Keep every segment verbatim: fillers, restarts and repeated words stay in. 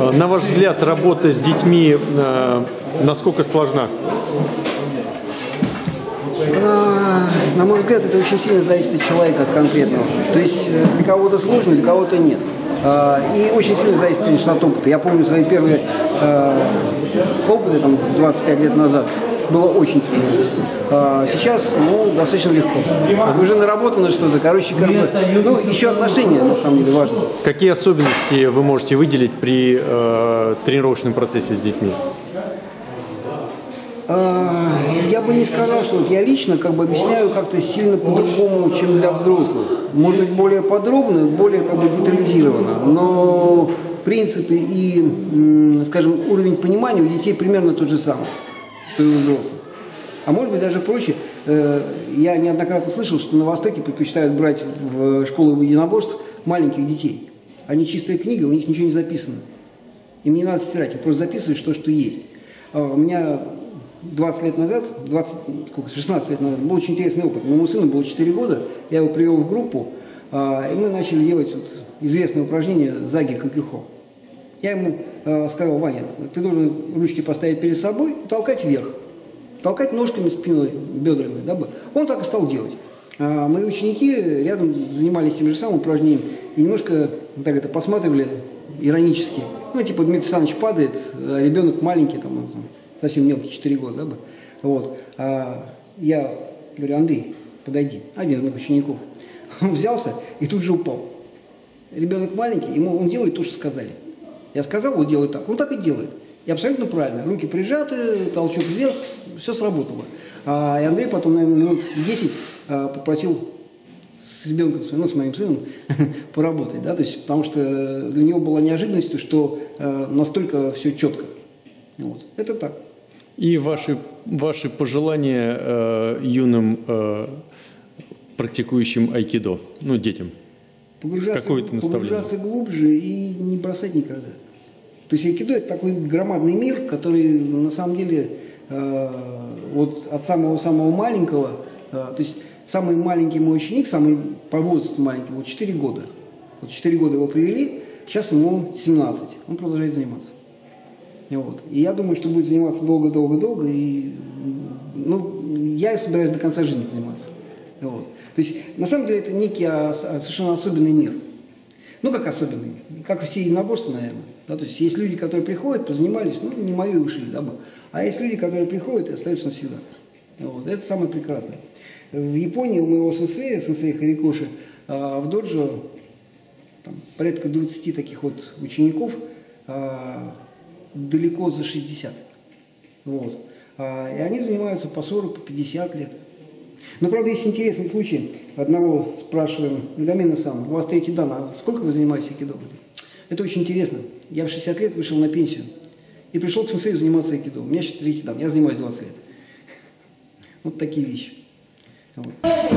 На ваш взгляд, работа с детьми э, насколько сложна? На, на мой взгляд, это очень сильно зависит от человека, от конкретного. То есть для кого-то сложно, для кого-то нет. И очень сильно зависит, конечно, от опыта. Я помню свои первые э, опыты, там, двадцать пять лет назад, было очень тяжело. А сейчас, ну, достаточно легко. Уже наработано что-то, короче, как бы, ну, еще отношения, на самом деле, важны. Какие особенности вы можете выделить при э, тренировочном процессе с детьми? Я бы не сказал, что вот я лично как бы объясняю как-то сильно по-другому, чем для взрослых. Может быть, более подробно, более как бы детализированно, но принципы и, скажем, уровень понимания у детей примерно тот же самый, что и у взрослых. А может быть, даже проще. Я неоднократно слышал, что на Востоке предпочитают брать в школу единоборств маленьких детей. Они чистая книга, у них ничего не записано. Им не надо стирать, им просто записывают то, что есть. У меня двадцать лет назад, двадцать, шестнадцать лет назад, был очень интересный опыт. Моему сыну было четыре года, я его привел в группу, и мы начали делать вот известное упражнение «Заги Кокюхо». Я ему сказал: Ваня, ты должен ручки поставить перед собой и толкать вверх. Толкать ножками, спиной, бедрами. Да? Он так и стал делать. А мои ученики рядом занимались тем же самым упражнением и немножко так это посматривали иронически. Ну, типа, Дмитрий Александрович падает, а ребенок маленький, там, он, там, совсем мелкий, четыре года, да? Вот. А я говорю: Андрей, подойди. Один из моих учеников. Он взялся и тут же упал. Ребенок маленький, ему он делает то, что сказали. Я сказал, он делает так, он так и делает. И абсолютно правильно. Руки прижаты, толчок вверх, все сработало. А, и Андрей потом, наверное, минут десять а, попросил с ребенком, ну, с моим сыном, поработать, да, то есть, потому что для него была неожиданностью, что а, настолько все четко. Вот. Это так. И ваши, ваши пожелания э, юным э, практикующим айкидо, ну, детям? Погружаться, погружаться глубже и не бросать никогда. То есть айкидо – это такой громадный мир, который на самом деле э, вот от самого-самого маленького, э, то есть самый маленький мой ученик, самый по возрасту маленький, вот четыре года. Вот четыре года его привели, сейчас ему семнадцать, он продолжает заниматься. Вот. И я думаю, что будет заниматься долго-долго-долго, и ну, я собираюсь до конца жизни заниматься. Вот. То есть на самом деле это некий а, совершенно особенный мир. Ну, как особенный, как все единоборства, наверное. Да, то есть есть люди, которые приходят, позанимались, ну, не мои ушли, да, а есть люди, которые приходят и остаются навсегда. Вот. Это самое прекрасное. В Японии у моего сенсея, сенсея Харикоши, в доджо там, порядка двадцати таких вот учеников, далеко за шестьдесят. Вот. И они занимаются по сорок, по пятьдесят лет. Но, правда, есть интересный случай. Одного спрашиваем: Гамина-сан, у вас третий дан, а сколько вы занимаетесь айкидо? Это очень интересно. Я в шестьдесят лет вышел на пенсию и пришел к сенсею заниматься айкидо. У меня сейчас третий дан, я занимаюсь двадцать лет. Вот такие вещи. Вот.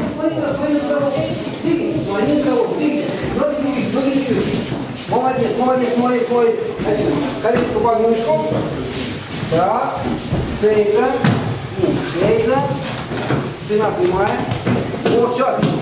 Молодец, молодец, молодец, молодец. Коленку под мышку. Так, цейка, цейка. Спина прямая. О, все, отлично.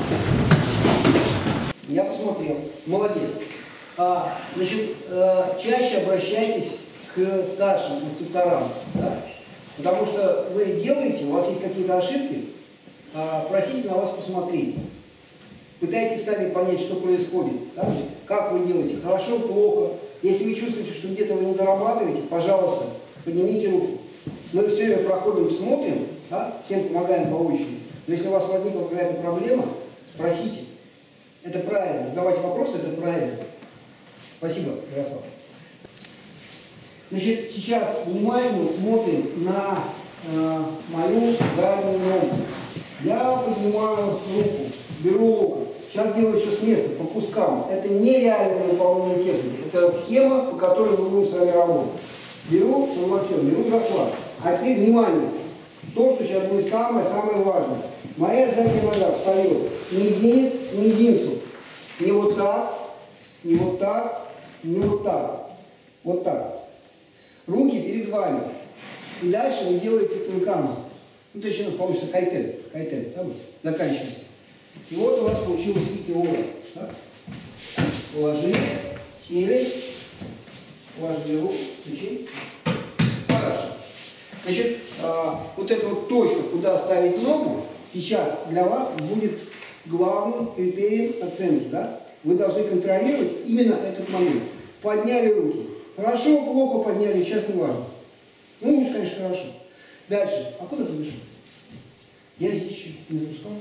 Я посмотрел. Молодец. А, значит, а, чаще обращайтесь к старшим инструкторам. Да? Потому что вы делаете, у вас есть какие-то ошибки, а, просите на вас посмотреть. Пытайтесь сами понять, что происходит. Да? Как вы делаете, хорошо, плохо. Если вы чувствуете, что где-то вы не дорабатываете, пожалуйста, поднимите руку. Мы все время проходим, смотрим, да? Всем помогаем по очереди. Но если у вас возникла какая-то проблема, спросите. Это правильно. Задавать вопросы – это правильно. Спасибо, Ярослав. Значит, сейчас внимательно смотрим на э, мою дальнюю ногу. Я поднимаю руку, беру локоть. Сейчас делаю все с места, по кускам. Это нереальное выполнение техники. Это схема, по которой мы будем с вами работать. Беру, ну, беру захват. А теперь внимание. То, что сейчас будет самое-самое важное. Моя задняя нога встает мизинец к мизинцу. Не вот так, не вот так, не вот так. Вот так. Руки перед вами. И дальше вы делаете тынкану. Ну, то есть у нас получится кайтен. Кайтен, да, заканчивается. И вот у вас получилось икиора. Положили, сели, Положили руку, включи. Хорошо. Значит, а, вот эта вот точка, куда ставить ногу, сейчас для вас будет главным критерием оценки. Да? Вы должны контролировать именно этот момент. Подняли руки. Хорошо, плохо подняли, сейчас не важно. Ну, лучше, конечно, хорошо. Дальше. А куда ты вышел? Я здесь еще не отпускал.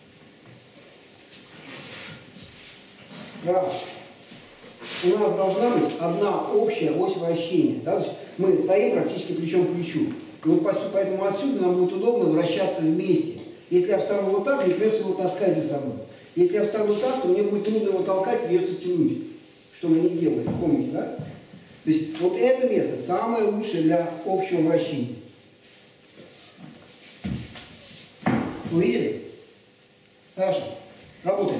Да. У нас должна быть одна общая ось вращения. Да? То есть мы стоим практически плечом к плечу. И вот поэтому отсюда нам будет удобно вращаться вместе. Если я встану вот так, мне придется его таскать за собой. Если я встану так, то мне будет трудно его толкать, придется тянуть. Что мы не делаем, помните, да? То есть вот это место самое лучшее для общего вращения. Увидели? Хорошо. Работаем.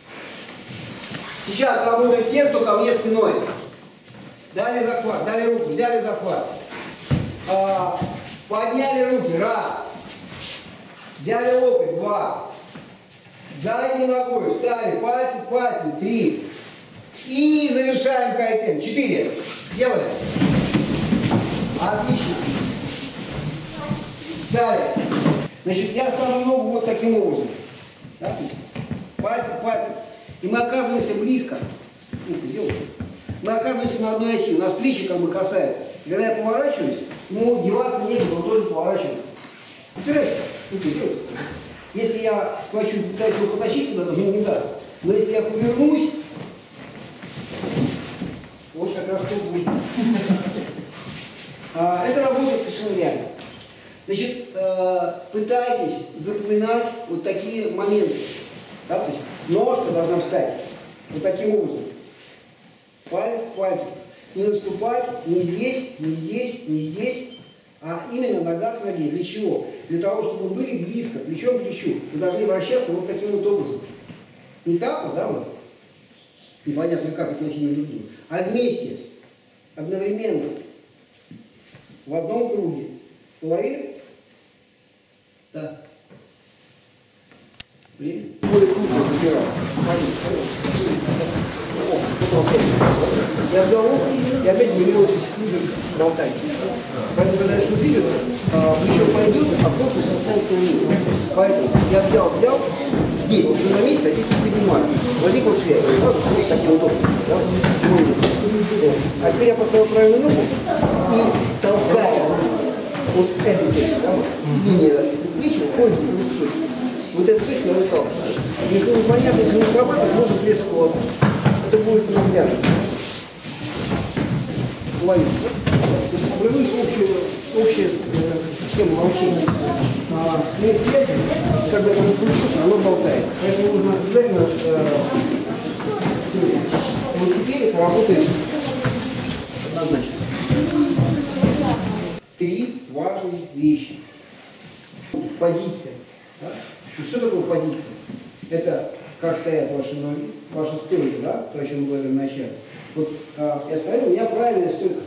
Сейчас работают те, кто ко мне спиной. Дали захват, дали руку, взяли захват. А, подняли руки, раз. Взяли локоть, два. Задней ногой встали, пальцы, пальцы, три. И завершаем кайтен. Четыре. Делали. Отлично. Встали. Значит, я ставлю ногу вот таким образом. Да? Пальцы, пальцы. И мы оказываемся близко. Мы оказываемся на одной оси. У нас плечи как бы касаются. И когда я поворачиваюсь, ну, деваться некуда, он тоже поворачивается. Интересно? Если я схвачу, пытаюсь его потащить туда, даже не даст. Но если я повернусь, вот как раз тут будет. Это работает совершенно реально. Значит, пытайтесь запоминать вот такие моменты. Да? То есть ножка должна встать вот таким образом. Палец к пальцу. Не наступать ни здесь, ни здесь, ни здесь, а именно нога к ноге. Для чего? Для того, чтобы вы были близко, плечом к плечу. Вы должны вращаться вот таким вот образом. Не так вот, да, вот? Непонятно как относительно другим. А вместе, одновременно, в одном круге. Уловили? Да. Время. Более крупно забирал. Я взял руку, и опять появилась болтать. Поэтому, когда я начну двигаться, плечо пойдет, а корпус останется на месте. Поэтому я взял, взял, здесь уже на месте, а здесь не поднимаю. Возникла связь. Вот таким вот образом. Да? А теперь я поставил правильную ногу и толкаю вот эту часть, да, вот, линия плеча уходит в руку. Вот эту часть я выталкиваю. Если непонятно, если не срабатывает, можно влезть в кулак. Это будет наглядно. Ловить. Вернусь в общую, общую схему вращения. Нет связи, как бы это не включится, оно болтается. Поэтому нужно обязательно... Э, вот теперь это работает однозначно. Три важные вещи. Позиция. Да? Что такое позиция? Это как стоят ваши ноги, ваша стойка, да? То, о чем мы говорили вначале. Вот а, я стою, у меня правильная стойка.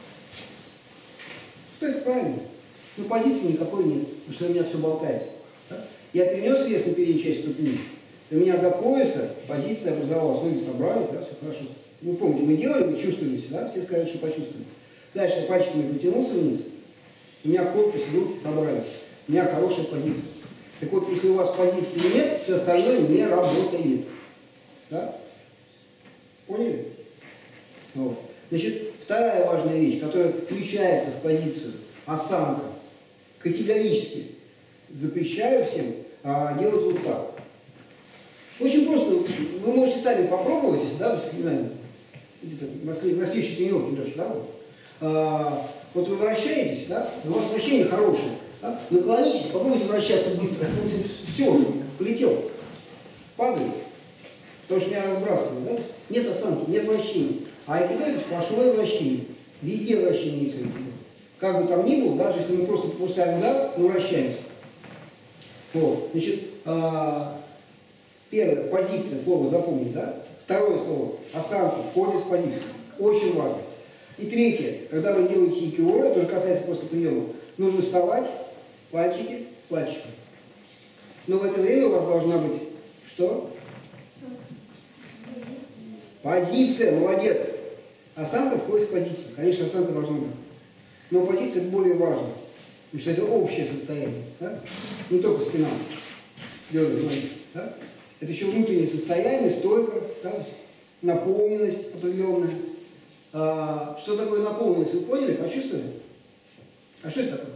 Стойка правильная. Но позиции никакой нет, потому что у меня все болтается. Да? Я перенес вес на переднюю часть ступни. У меня до пояса позиция образовалась, ноги собрались, да, все хорошо. Вы помните, мы делали, вы чувствовали, да? Все сказали, что почувствовали. Дальше я пальчиками потянулся вниз. У меня корпус и руки собрались. У меня хорошая позиция. Так вот, если у вас позиции нет, все остальное не работает. Да? Поняли? Вот. Значит, вторая важная вещь, которая включается в позицию осанка. Категорически запрещаю всем а, делать вот так. Очень просто. Вы можете сами попробовать, да, не знаю, на следующей тренировке даже, да, вот. А, вот вы вращаетесь, да, у вас вращение хорошее. Да? Наклонитесь, попробуйте вращаться быстро. Все, полетел. Падает. Потому что меня разбрасывает. Да? Нет осанки, нет вращения. А это сплошное вращение. Везде вращение есть. Как бы там ни было, даже если мы просто поставим удар, мы вращаемся. Вот. Значит, а, первое, позиция, слово запомнить, да? Второе слово, осанка, входит в позицию. Очень важно. И третье, когда вы делаете икио, это уже касается просто приема, нужно вставать, пальчики, пальчики. Но в это время у вас должна быть что? Позиция, молодец. Осанка входит в позицию. Конечно, осанка должна быть. Но позиция более важна. Потому что это общее состояние. Да? Не только спина. Бедра, да? Это еще внутреннее состояние, стойка, да? Наполненность определенная. А, что такое наполненность? Вы поняли? Почувствовали? А что это такое?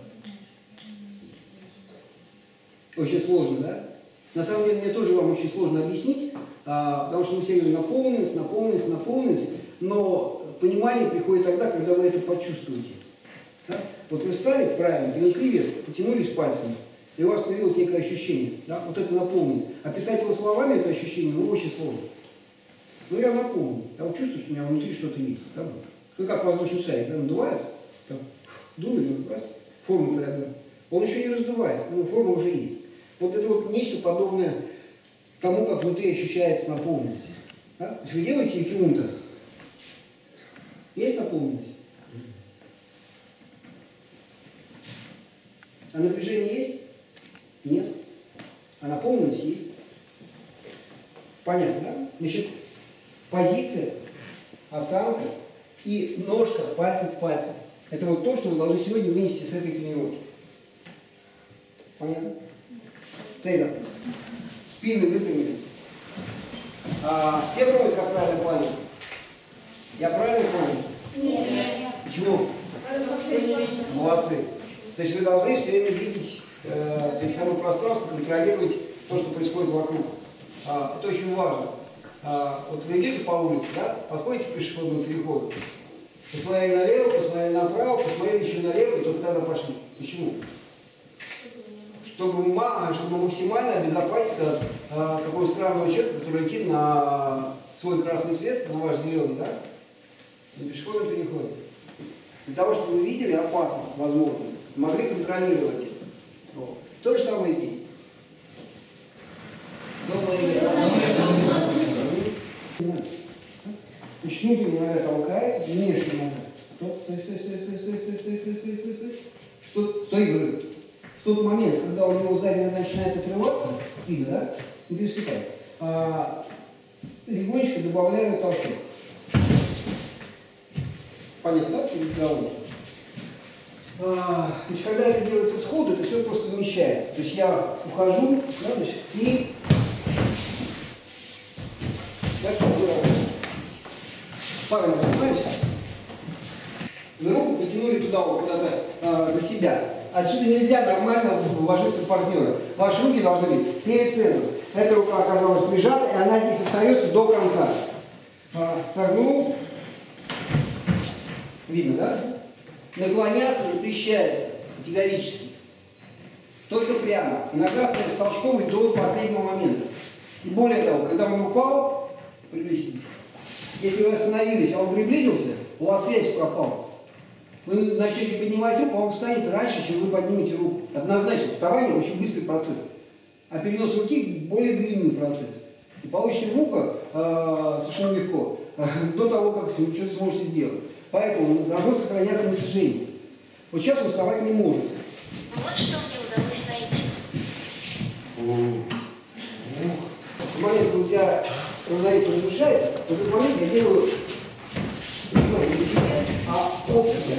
Очень сложно, да? На самом деле, мне тоже вам очень сложно объяснить, а, потому что мы все говорим наполненность, наполненность, наполненность, но понимание приходит тогда, когда вы это почувствуете. Да? Вот вы встали правильно, перенесли вес, потянулись пальцами, и у вас появилось некое ощущение. Да? Вот это наполненность. Описать его словами, это ощущение, ну, очень сложно. Ну, я наполнен. Я вот чувствую, что у меня внутри что-то есть. Да? Ну, как воздушный шарик, да, надувает, там, дует, раз, форму приобрел. Он еще не раздувается, но форма уже есть. Вот это вот нечто подобное тому, как внутри ощущается наполненность. Да? То есть вы делаете киунта. Есть наполненность? А напряжение есть? Нет. А наполненность есть? Понятно, да? Значит, позиция, осанка и ножка, пальцы в пальцы. Это вот то, что вы должны сегодня вынести с этой тренировки. Понятно? Цезарь. Спины выпрямили. А, все помнят, как правильно кланяться? Я правильно понял? Нет. Почему? Молодцы. То есть вы должны все время видеть э, перед собой пространство, контролировать то, что происходит вокруг. А, это очень важно. А, вот вы идете по улице, да, подходите к пешеходному переходу, посмотрели налево, посмотрели направо, посмотрели еще налево и только тогда пошли. Почему? Чтобы, чтобы максимально обезопаситься от а, какого странного человека, который летит на свой красный свет, на ваш зеленый, да, на пешеходном переходе. Для того, чтобы вы видели опасность, возможно, могли контролировать это. Вот. То же самое здесь. Значит, внутренняя нога толкает, внешняя нога. Стой, стой, стой, стой, стой, стой, стой, стой, стой, стой, стой, стой. Стой, стой, говорю. В тот момент, когда у него задняя нога начинает отрываться, видно, да? Не переступай. А, легонечко добавляю толчок. Понятно, да? А, значит, когда это делается сходу, это все просто замещается. То есть я ухожу, да, значит, и дальше парами занимаемся. Вы руку потянули туда, вот куда-то а, за себя. Отсюда нельзя нормально вложиться в партнера. Ваши руки должны быть перед центром. Эта рука оказалась прижата, и она здесь остается до конца. А, согнул. Видно, да? Наклоняться запрещается категорически. Только прямо. Иногда с толчковой до последнего момента. И более того, когда он упал, приблизительно. Если вы остановились, а он приблизился, у вас связь пропала. Вы начнете поднимать руку, а он встанет раньше, чем вы поднимете руку. Однозначно, вставание очень быстрый процесс. А перенос руки более длинный процесс. И получите в ухо э, совершенно легко, э, до того, как вы что-то сможете сделать. Поэтому должно сохраняться напряжение. Вот сейчас он вставать не может. Вот что мне удалось найти. В момент, когда у тебя равновесие нарушается, в этот момент я делаю не себе, а от себя.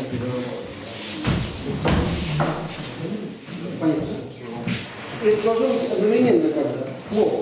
Понятно? И это должно быть одновременно как-то плохо.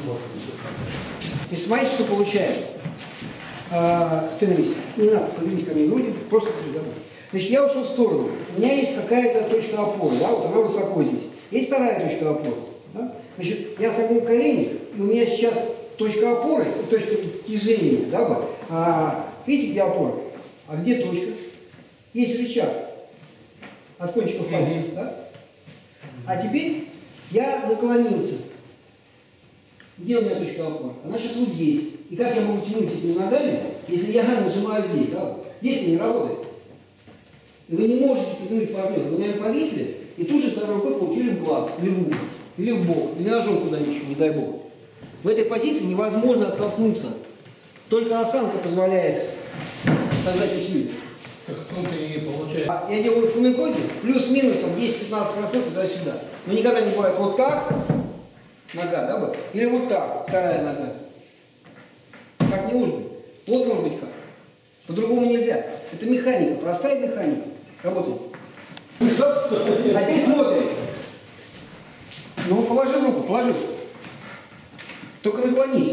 И смотрите, что получается. А, стой на месте. Не надо, повернись ко мне грудью, просто скажи домой. Значит, я ушел в сторону. У меня есть какая-то точка опоры, да, вот она высоко здесь. Есть вторая точка опоры. Да? Значит, я согнул колени, и у меня сейчас точка опоры, точка тяжения, да, а, видите, где опора? А где точка? Есть рычаг от кончиков пальцев, да? А теперь я наклонился. Где у меня точка опоры? Она сейчас вот здесь. И как я могу тянуть этими ногами, если я нажимаю здесь, да? Здесь не работает. И вы не можете потянуть партнера. Вы, наверное, повисли, и тут же второй рукой получили в глаз, или в ухо, или в бок, или ножом куда-нибудь, не дай бог. В этой позиции невозможно оттолкнуться. Только осанка позволяет создать усилие. Как внутренне получается. А я делаю фунэкоги, плюс-минус там десять-пятнадцать процентов туда-сюда. Но никогда не бывает вот так, нога, да, или вот так, вторая нога. Так не может быть. Вот может быть как. По-другому нельзя. Это механика, простая механика. Работает. Опять смотрим. Ну, положи руку, положи. Только наклонись.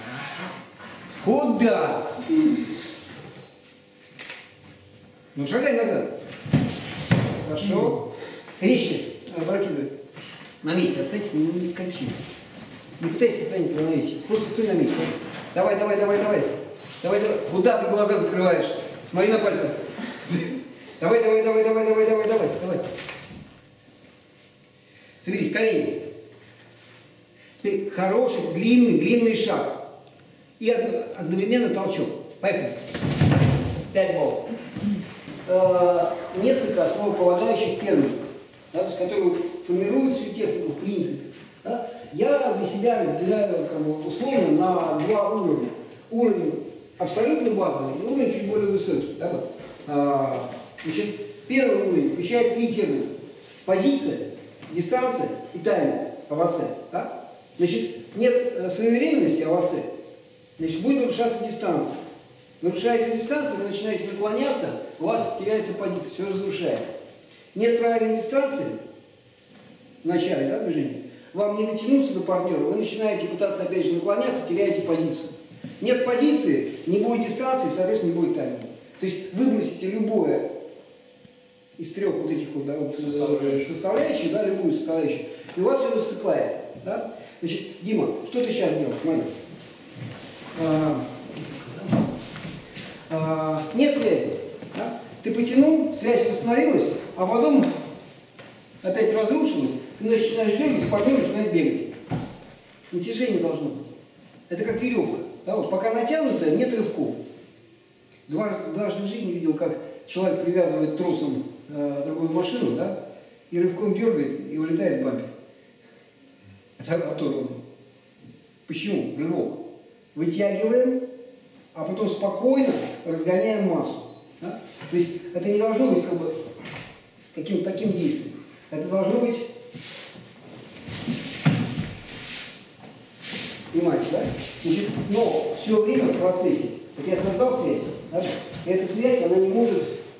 Куда? Ну, шагай назад. Хорошо. Резче опрокидывай. На месте останься, не, не скачи. Не пытайся сохранить равновесие. Просто стой на месте. Давай, давай, давай, давай. Давай, давай. Куда ты глаза закрываешь? Смотри на пальцы. Давай, давай, давай, давай, давай, давай, давай, давай. Соберись, колени. Теперь хороший, длинный, длинный шаг. И одновременно толчок. Поехали. Пять баллов. Несколько основополагающих терминов, да, то есть, которые формируют всю технику в принципе. Да. Я для себя разделяю как бы, условно на два уровня. Уровень абсолютно базовый и уровень чуть более высокий. Да, вот. а, значит, первый уровень включает три термина. Позиция, дистанция и тайминг, АВАСЭ. Да? Значит, нет своевременности АВАСЭ, значит, будет нарушаться дистанция. Нарушается дистанция, вы начинаете наклоняться, у вас теряется позиция, все разрушается. Нет правильной дистанции в начале, да, движения, вам не дотянуться до партнера, вы начинаете пытаться опять же наклоняться, теряете позицию. Нет позиции, не будет дистанции, соответственно, не будет тайминга. То есть выбросите любое из трех вот этих вот, да, вот, составляющих, да, любую составляющую, и у вас все рассыпается. Да? Значит, Дима, что ты сейчас делаешь? Смотри. А, а, нет связи. Да? Ты потянул, связь восстановилась, а потом опять разрушилась, ты начинаешь дергать, партнер начинает бегать. Натяжение должно быть. Это как веревка. Да, вот, пока натянуто, нет рывков. Дважды, дважды в жизни видел, как человек привязывает тросом э, другую машину, да, и рывком дергает, и улетает бампер. Это оторвано. Почему? Рывок. Вытягиваем, а потом спокойно разгоняем массу. Да? То есть это не должно быть как бы каким-то таким действием. Это должно быть, понимаете, да? Значит, но все время в процессе, вот я создал связь, да? И эта связь, она не может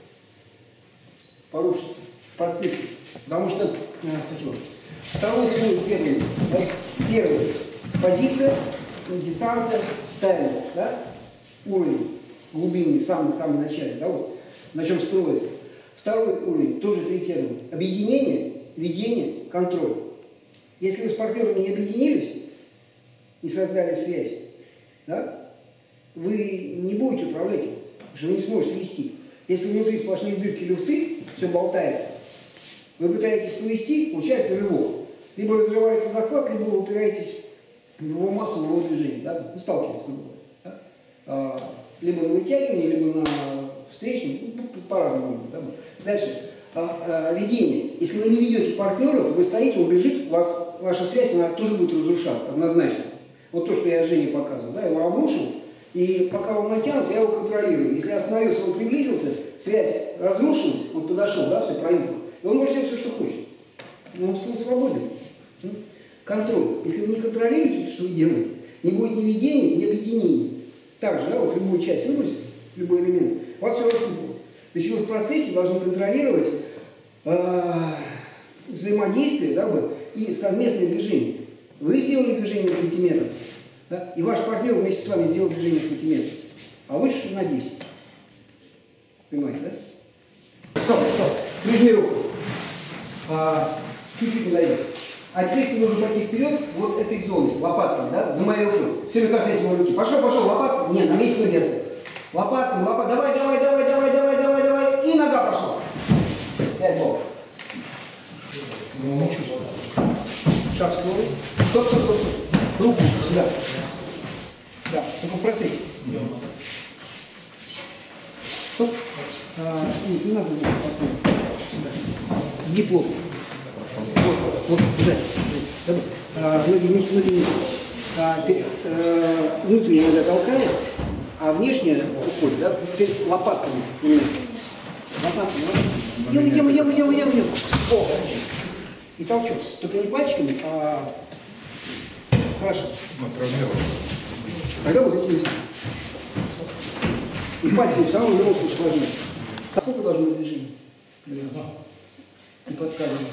порушиться в процессе. Потому что, а, спасибо. Второй слой первый, да? Первый позиция, дистанция, тайминг, да? Уровень глубинный, в самом, самом начале, да, вот, на чем строится. Второй уровень, тоже три термина. Объединение, ведение, контроль. Если вы с партнером не объединились, не создали связь, да, вы не будете управлять им, потому что вы не сможете вести. Если внутри сплошные дырки, люфты, все болтается, вы пытаетесь повести, получается рывок. Либо разрывается захват, либо вы упираетесь в его массу, в его движение, да, вы сталкиваетесь, грубо говоря. Да? А, либо на вытягивание, либо на встречном, ну, по-разному. Да? Дальше. А, а, ведение. Если вы не ведете партнера, то вы стоите, он бежит, у вас, ваша связь, она тоже будет разрушаться, однозначно. Вот то, что я Жене показывал, да, я его обрушил, и пока он натянут, я его контролирую. Если я остановился, он приблизился, связь разрушилась, он подошел, да, все провисло, и он может делать все, что хочет. Ну, он свободен. Контроль. Если вы не контролируете, что вы делаете, не будет ни ведения, ни объединения. Также, да, вот любую часть выбросите, любой элемент, у вас все рассыпалось. То есть вы в процессе должны контролировать э, взаимодействие, да, и совместное движение. Вы сделали движение на сантиметр, да, и ваш партнер вместе с вами сделал движение на сантиметр. А лучше на десять. Понимаете, да? Стоп, стоп. Прижми руку. А, чуть-чуть подойди. А теперь ты нужно пойти вперед вот этой зоны, лопатками, да, за моей рукой. Все, не касайся моей руки. Пошел, пошел, лопатка. Нет, на месте место. Лопатками, лопатками. Давай, давай, давай, давай, давай, давай, давай. И нога пошла. Пять баллов. Ну, не чувствую. Шаг в сторону. Стоп, стоп, стоп, стоп. Руку сюда. Да, только в процессе. Стоп. А, не, не надо сюда. Сгиб локти. Вот, вот, бежать. А, ноги вместе, ноги вместе. А, пер, а, внутренне иногда толкает, а внешне уходит, да? Теперь лопатками. Лопатками. Идем, идем, идем, идем, идем, идем. О, и толчок. Только не пальчиками, а... Хорошо. Тогда вот эти вместе. И пальцы все равно в любом случае сложнее. Сколько должно быть движений? Не подсказываю.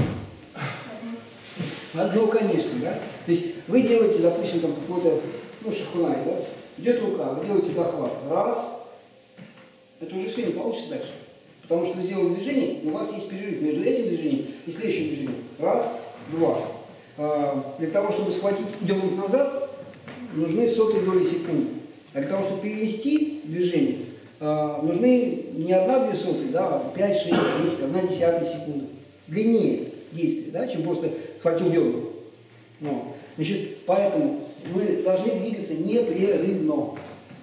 Одно, конечно, да? То есть вы делаете, допустим, там какой-то, ну, шахунай, да? Идет рука, вы делаете захват. Раз. Это уже все не получится дальше. Потому что вы сделали движение, и у вас есть перерыв между этим движением и следующим движением. Раз, два. А, для того, чтобы схватить и дернуть назад, нужны сотые доли секунды. А для того, чтобы перевести движение, а, нужны не одна-две сотые, да, а пять, шесть, десять, одна десятая секунды. Длиннее действия, да, чем просто схватил дернул. Вот. Значит, поэтому вы должны двигаться непрерывно.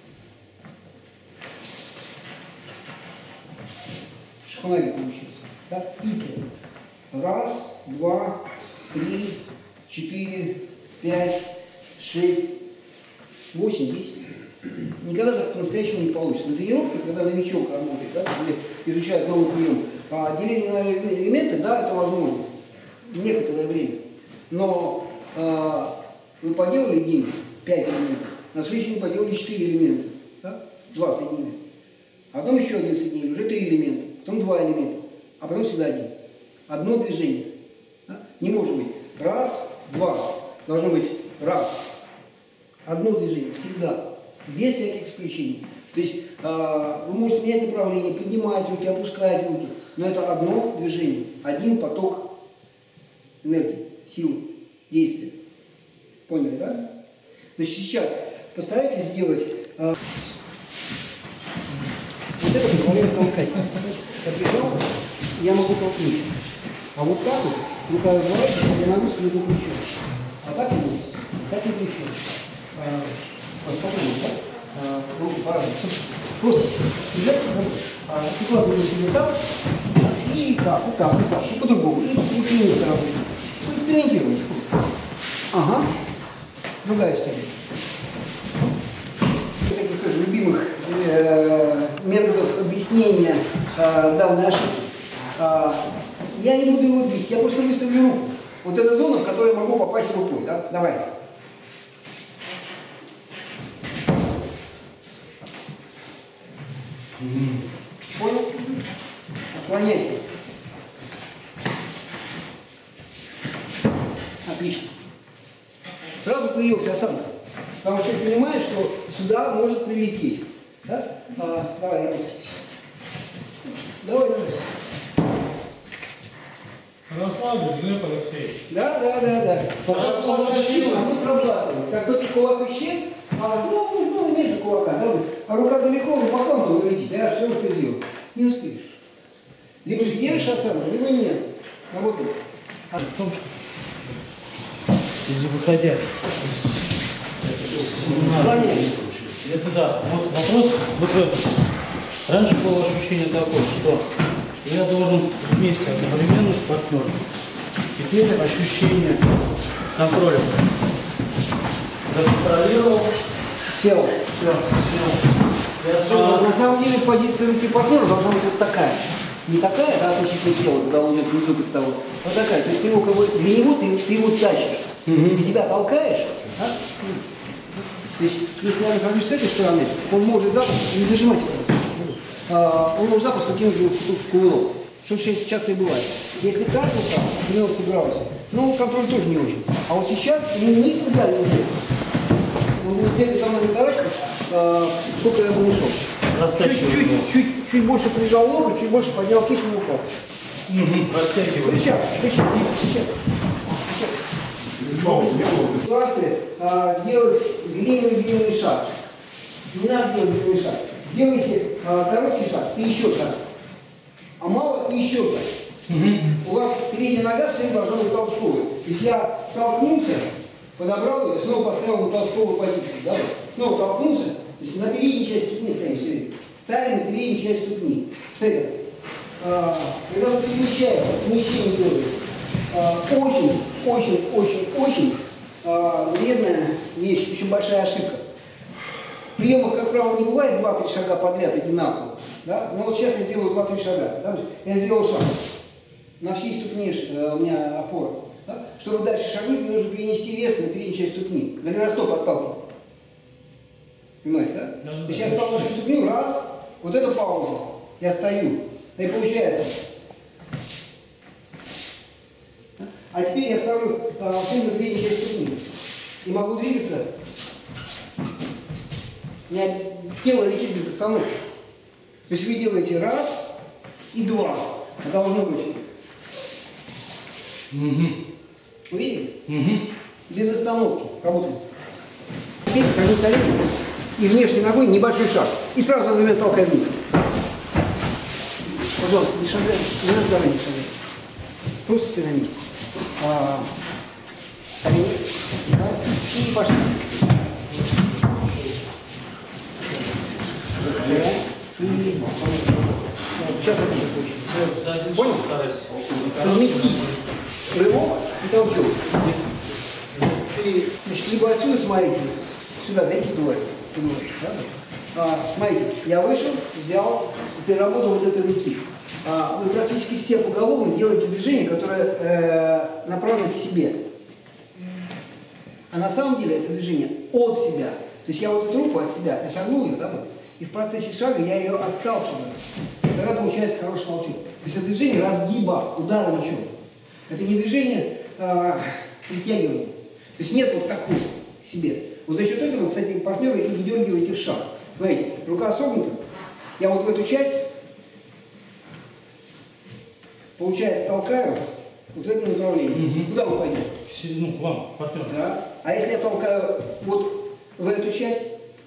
Шахунай получился. Да? Ики. Раз, два, три, четыре, пять, шесть, восемь, десять. Никогда так по-настоящему не получится. На тренировке, когда новичок работает, да, или изучает новый прием, а деление на элементы, да, это возможно. Некоторое время. Но а, вы поделали день, пять элементов, на следующий день поделали четыре элемента, да? два соединения. А потом еще один соединение, уже три элемента, потом два элемента, а потом всегда один. Одно движение. Да? Не может быть раз, два. Должно быть раз. Одно движение, всегда. Без всяких исключений. То есть а, вы можете менять направление, поднимать руки, опускать руки, но это одно движение, один поток энергии, силы, действия. Поняли, да? Значит, сейчас постарайтесь сделать а, вот это позволяет толкать. Как лежал, я могу толкнуть. А вот так вот, рука разбивается, я нагрузку не выключу. А так не будет. Так не выключу. Вот, спокойно, да? А, руки по-разному. Просто взять, а, прикладываю себе так, и так, вот так, вот так, и по-другому. И, и клинит сразу. Экспериментируем. Ага. Другая история. Из таких тоже любимых э, методов объяснения э, данной ошибки. Э, я не буду его бить, я просто выставлю руку. Вот эта зона, в которой я могу попасть рукой. Да? Давай. Понял? Отклоняйся. Отлично. Сразу появилась осанка. Потому что ты понимаешь, что сюда может прилететь. Да? А, давай, давай. Давай, давай. Расслабьтесь, Глеб Алексеевич. Да, да, да, да. Оно срабатывает. Как только кулак исчез, а, ну, ну, нет же кулака, да? А рука далеко, ну, по фронту вылетит, да, все это сделал. Не успеешь. Либо сделаешь осанку, либо нет. Работай. А в том, что выходя. Это да. Вот вопрос вот в этом. Раньше было ощущение такое, что я должен вместе одновременно с партнером. Теперь ощущение контроля. Законтролировал. Сел. Все, сел. А, на самом деле позиция руки партнера должна быть вот такая. Не такая, да, относительно тела, когда он идет внизу как того. Вот такая. То есть ты его, как бы, для него ты, ты его тащишь. Mm-hmm. Ты себя толкаешь. Да? То есть, если я нахожусь с этой стороны, он может запросто, не зажимать его, а, он может запросто кинуть его в кувырок. Что очень часто и бывает. Если так вот так, девяносто градусов, ну, контроль тоже не очень. А вот сейчас ему никуда не идет. Он будет бегать за мной на карачках, а, сколько я бы не шел. Чуть-чуть, чуть, чуть больше прижал ногу, чуть больше поднял кисть и упал. Растягивай. Сейчас, сейчас, сейчас. Ситуация а, сделать длинный-длинный шаг. Не надо делать длинный шаг. Делайте а, короткий шаг и еще шаг. А мало и еще шаг. Угу. У вас передняя нога все время должна быть толчковой. То есть я толкнулся, подобрал ее, снова поставил на толчковую позицию. Да? Снова толкнулся, то есть на передней части ступни ставим все время. Ставим на передней части ступни. Кстати, а, когда вы перемещаете, перемещение делаете, очень, очень, очень, очень э, вредная вещь, очень большая ошибка. В приемах, как правило, не бывает два-три шага подряд одинаково. Да? Но вот сейчас я делаю два-три шага. Да? Я сделал шаг. На всей ступне э, у меня опора. Да? Чтобы дальше шагнуть, мне нужно перенести вес на переднюю часть ступни. Голеностоп отталкивает. Понимаете, да? Да, да, То есть да, я встал на всю ступню, раз, вот эту паузу, я стою. И получается. А теперь я ставлю а, сын на передней части ступни. И могу двигаться. У меня тело летит без остановки. То есть вы делаете раз и два. Это должно быть. Угу. Увидели? Угу. Без остановки. Работаем. Теперь хожу колени и внешней ногой небольшой шаг. И сразу одновременно толкаю вниз. Пожалуйста, не шагай, не надо заранее шагать. Просто ты на месте. А, колени. Да. И пошли. И сейчас это не хочет. Понял? Совместить рывок и толчок. И, значит, либо отсюда смотрите, сюда зайти дует. Да? А, смотрите, я вышел, взял, переработал вот этой руки. А, вы практически все поголовно делаете движение, которое э, направлено к себе. А на самом деле это движение от себя. То есть я вот эту руку от себя, я согнул ее, да, вот, и в процессе шага я ее отталкиваю. И тогда получается хороший толчок. То есть это движение разгиба, удара мячом. Это не движение э, притягивания. То есть нет вот такого к себе. Вот за счет этого, кстати, партнеры и выдергиваете в шаг. Смотрите, рука согнута. Я вот в эту часть, получается, толкаю вот в этом направлении. Угу. Куда вы пойдете? Ну, к вам, партнер. Да. А если я толкаю вот в эту часть,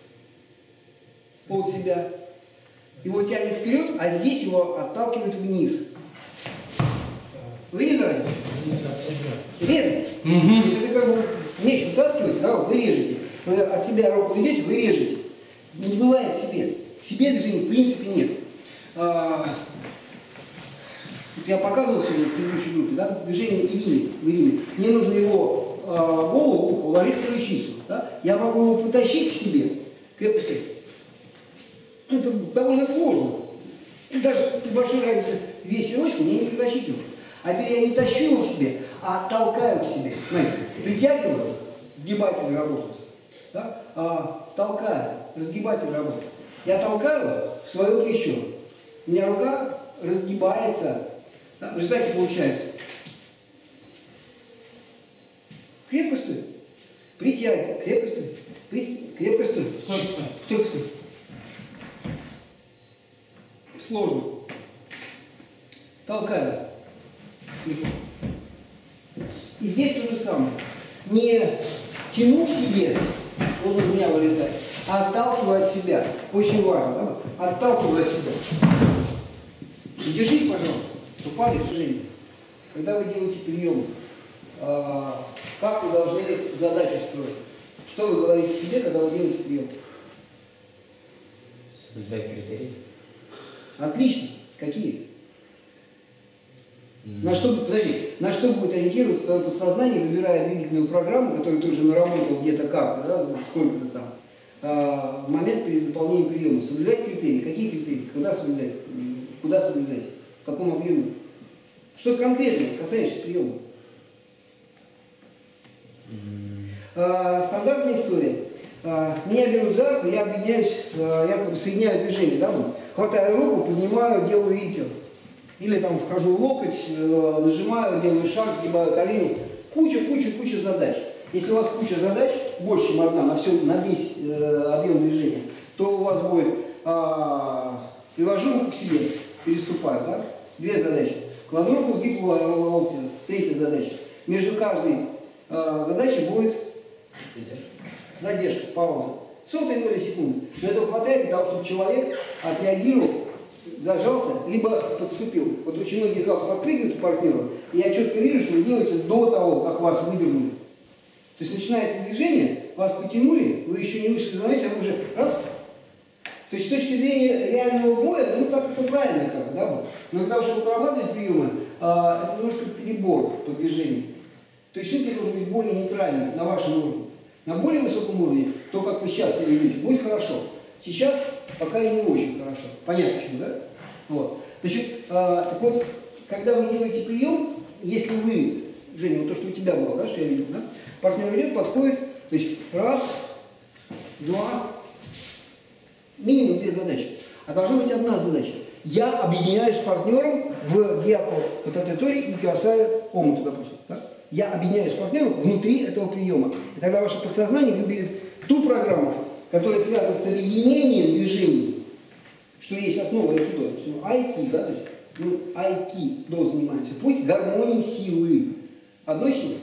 под себя, его тянет вперед, а здесь его отталкивает вниз. Вы видели ранее? Резать. Угу. То есть это как бы меч вытаскиваете, да, вот вы режете. Вы от себя руку ведете, вы режете. Не бывает себе. К себе движения в принципе нет. А, вот я показывал сегодня в предыдущей группе, да, движение Ирины, в Ирине. Мне нужно его а, голову, ухо уложить в ключицу. Да? Я могу его потащить к себе, крепко стоит. Это довольно сложно. И даже при большой разнице в весе росте мне не притащить его. А теперь я не тащу его к себе, а толкаю к себе. Знаете, притягиваю, сгибатель работает. Да? А, толкаю, разгибатель работает. Я толкаю в свое плечо. У меня рука разгибается. Да? В результате получается. Крепко стоит. Притягиваю. Крепко стоит. При... Крепко стоит. Стой, стой. Стой, стой. Сложно. Толкаю. И здесь то же самое. Не тяну к себе, он у меня вылетает, а отталкиваю от себя. Очень важно, да? Отталкиваю от себя. И держись, пожалуйста. Упали движение. Когда вы делаете прием, э, как вы должны задачу строить? Что вы говорите себе, когда вы делаете прием? Соблюдать критерии. Отлично. Какие? На что, подожди, на что будет ориентироваться твое подсознание, выбирая двигательную программу, которую ты уже наработал где-то как-то, да, сколько-то там, а, в момент перед выполнением приема. Соблюдать критерии. Какие критерии? Когда соблюдать? Куда соблюдать? В каком объеме? Что-то конкретное, касающееся приема. А, стандартная история. А, меня берут за руку, я объединяюсь, а, я как бы соединяю движение, да, вот, хватаю руку, поднимаю, делаю икер. Или там вхожу в локоть, э, нажимаю, делаю шаг, сгибаю колени. Куча, куча, куча задач. Если у вас куча задач, больше, чем одна, на, все, на весь э, объем движения, то у вас будет, э, привожу руку к себе, переступаю, да? Две задачи. Кладу руку, сгиб локтя, третья задача. Между каждой э, задачей будет задержка, пауза. Сотая доля секунды. Но этого хватает для того, чтобы человек отреагировал, зажался, либо подступил. Вот очень многие из вас подпрыгивают у партнера, и я четко вижу, что вы делаете до того, как вас выдернули. То есть начинается движение, вас потянули, вы еще не вышли за а вы уже раз. То есть с точки зрения реального боя, ну так это правильно, как, да? Но для того, чтобы прорабатывать приемы, а, это немножко перебор по движению. То есть все должен быть более нейтральным на вашем уровне. На более высоком уровне, то, как вы сейчас себя ведете, будет хорошо. Сейчас пока и не очень хорошо. Понятно почему, да? Вот. Значит, а, так вот, когда вы делаете прием, если вы, Женя, вот то, что у тебя было, да, что я видел, да? Партнер идет, подходит, то есть раз, два, минимум две задачи. А должна быть одна задача. Я объединяюсь с партнером в Гиако Кататетори и Киосае Омуту, допустим. Да? Я объединяюсь с партнером внутри этого приема. И тогда ваше подсознание выберет ту программу, которая связана с объединением движений, что есть основа айкидо. Айки, да, то есть мы айкидо занимаемся. Путь гармонии силы. Одной силы?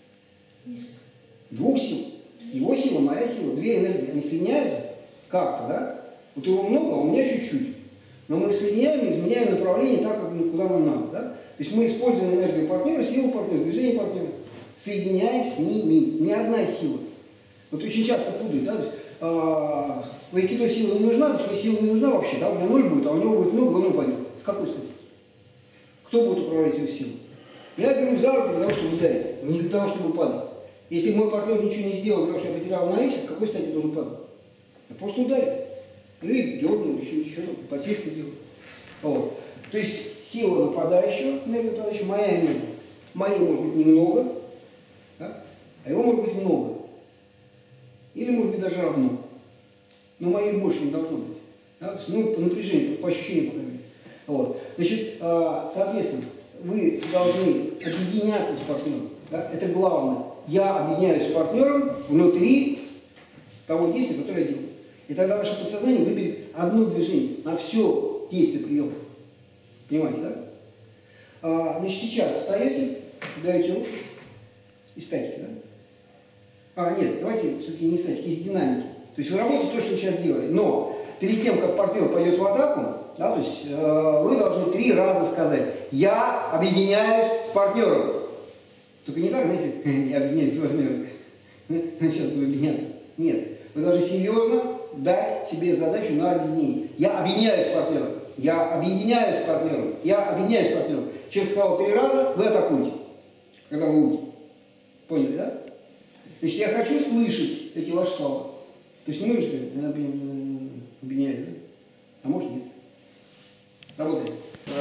Двух сил. Его сила, моя сила, две энергии. Они соединяются как-то, да? Вот его много, а у меня чуть-чуть. Но мы соединяем и изменяем направление так, как, куда нам надо. Да? То есть мы используем энергию партнера, силу партнера, движение партнера, соединяясь с ними. Не одна сила. Вот очень часто путают, да? То есть, а, в айкидо сила не нужна, что сила не нужна вообще, да? У меня ноль будет, а у него будет много, он упадет. С какой стороны? Кто будет управлять его силой? Я беру за руку для того, чтобы ударить, не для того, чтобы падать. Если мой партнер ничего не сделал, для того, что я потерял равновесие, с какой стати я должен падать? Я просто ударю. Или дерну, или еще что-то, подсечку делаю. Вот. То есть сила нападающего, энергия нападающего, моя энергия. Моей может быть немного, да? А его может быть много. Или может быть даже равно. Но моей больше не должно быть. Да? То есть, ну, по напряжению, по ощущению пока. Вот. Значит, соответственно, вы должны объединяться с партнером. Да? Это главное. Я объединяюсь с партнером внутри того действия, которое я делаю. И тогда ваше подсознание выберет одно движение на все действие приема. Понимаете, да? А, значит, сейчас встаете, даете руку и статики, да? А, нет, давайте все-таки не статики, из динамики. То есть вы работаете то, что вы сейчас делаете. Но перед тем, как партнер пойдет в атаку, да, то есть э, вы должны три раза сказать: я объединяюсь с партнером. Только не так, знаете, я объединяюсь с партнером. Сейчас буду объединяться. Нет. Вы должны серьезно дать себе задачу на объединение. Я объединяюсь с партнером. Я объединяюсь с партнером. Я объединяюсь с партнером. Человек сказал три раза, вы атакуете, когда вы уйдете. Поняли, да? Значит, я хочу слышать эти ваши слова. То есть не нужно, что я объединяюсь, да? А может нет. Работает.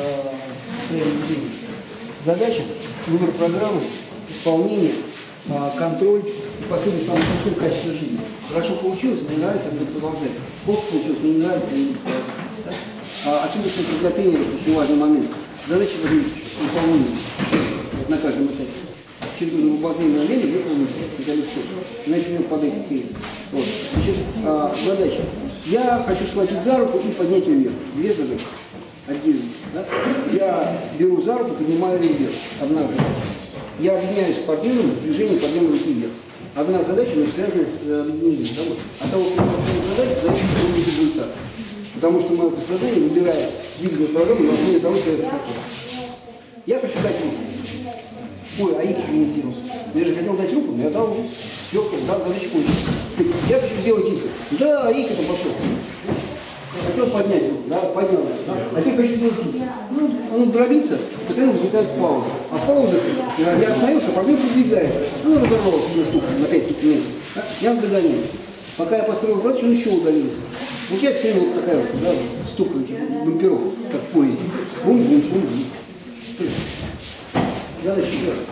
Задача, выбор программы, исполнение, контроль и последний самый большой качество жизни. Хорошо получилось, мне нравится, я буду продолжать. Плохо получилось, мне не нравится, я не буду продолжать. Да? А, отсюда, кстати, для тренера очень важный момент. Задача должна быть выполнение на каждом этапе. Через нужно выполнение время выполнить, это легко. Иначе у него падает тренер. Вот. Значит, а, задача. Я хочу схватить за руку и поднять ее вверх. Две задачи. Отдельно. Да? Я беру за руку, поднимаю ее вверх. Одна задача. Я объединяюсь с партнером в движении подъема руки вверх. Одна задача, но связана с объединением. От того, как мы поставим задачу, зависит от результата. Потому что мое подсознание выбирает двигательную программу на основе того, что я захотел. Я хочу дать руку. Ой, а я ничего не сделал. Я же хотел дать руку, но я дал руку. Все, дал задачку. Я хочу сделать ик. Да, ик это пошел. Хотел поднять руку, да, поднял. Да? А теперь хочу сделать ик. Ну, он дробится, постоянно возникает пауза. А пауза, я остановился, партнер продвигается. Ну, разорвался на стук на пять сантиметров. Да? Я догоняю. Пока я построил задачу, он еще удалился. Вот я все время вот такая вот, да, стук этих бамперов, как в поезде. Бум-бум, бум-бум. Задача первая.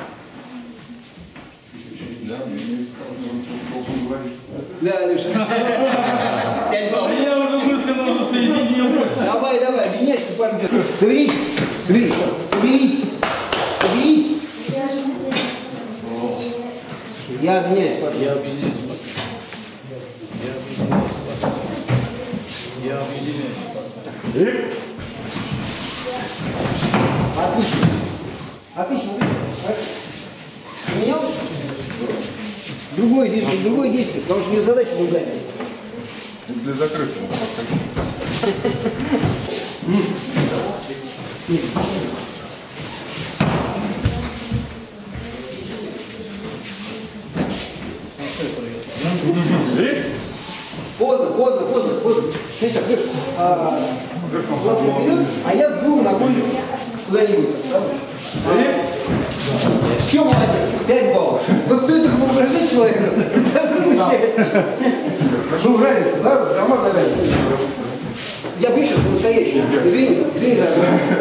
Да, Леша. Пять баллов. Я уже мысленно уже соединился. Давай, давай, объединяйся, партнер. Соберись, соберись, соберись, соберись. Я объединяюсь, партнер. Я объединяюсь с партнером. Я объединяюсь с партнером. Отлично. Отлично. Поменялось? Другое действие, другое действие, потому что у нее задача другая. Для закрытого. Поздно, поздно, поздно, поздно. Сейчас, Леша, а, вперед, а я двум ногой куда-нибудь. Да? Все, молодец, пять баллов. Вот стоит их воображать человека, сразу случается. Ну, нравится, да? Роман нравится. Я бью сейчас по-настоящему. Извини, извини за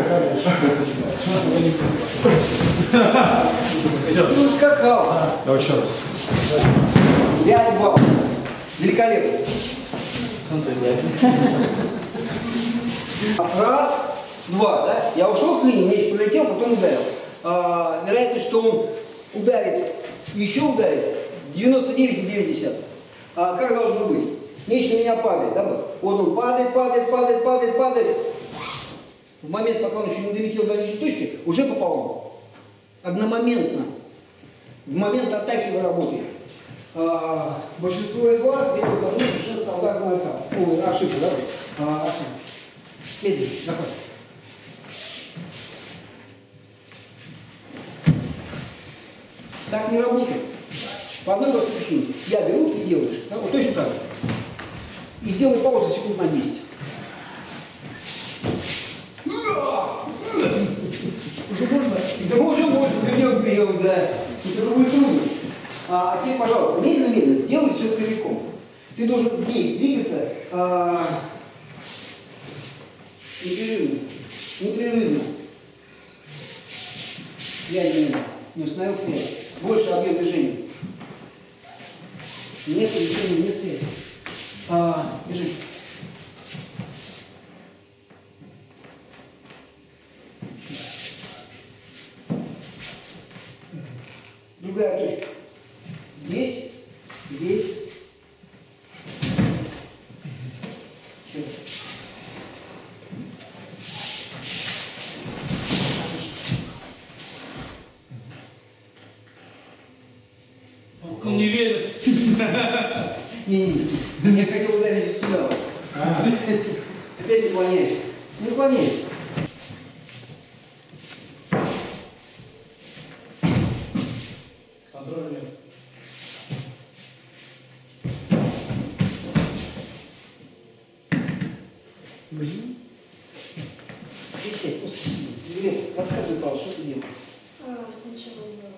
это. Ну, скакал. Давай еще раз. Пять баллов. Великолепно. конце играет. Раз, два, да? Я ушел с линии, мяч полетел, потом ударил. А, вероятность, что он ударит, еще ударит, девяносто девять и девять десятых. А как должно быть? Мяч на меня падает, да? Вот он падает, падает, падает, падает, падает. В момент, пока он еще не долетел до нижней точки, уже попал он. Одномоментно. В момент атаки вы работаете. А, большинство из вас делают одну совершенно стандартную атаку. Ой, ошибку, да? А, ошибку. Медленно, заходи. Так не работает. По одной простой причине. Я беру, ты делаешь. Да? Вот точно так же. И сделай паузу секунд на десять. Уже можно? Да уже можно. Прием, прием, да. Это будет трудно. А теперь, пожалуйста, медленно-медленно сделай все целиком. Ты должен здесь двигаться а, непрерывно. Непрерывно. Я не, не установил связь. Больше объем движения. Нет движения, нет связи. А, бежи. Другая точка. Здесь, здесь. Все. Он не верит. Не-не-не, я хотел ударить сюда. Опять не уклоняешься. Не уклоняйся. Контроля нет. Присядь, просто сиди. Подсказывай, Павел, что ты делаешь? А, сначала я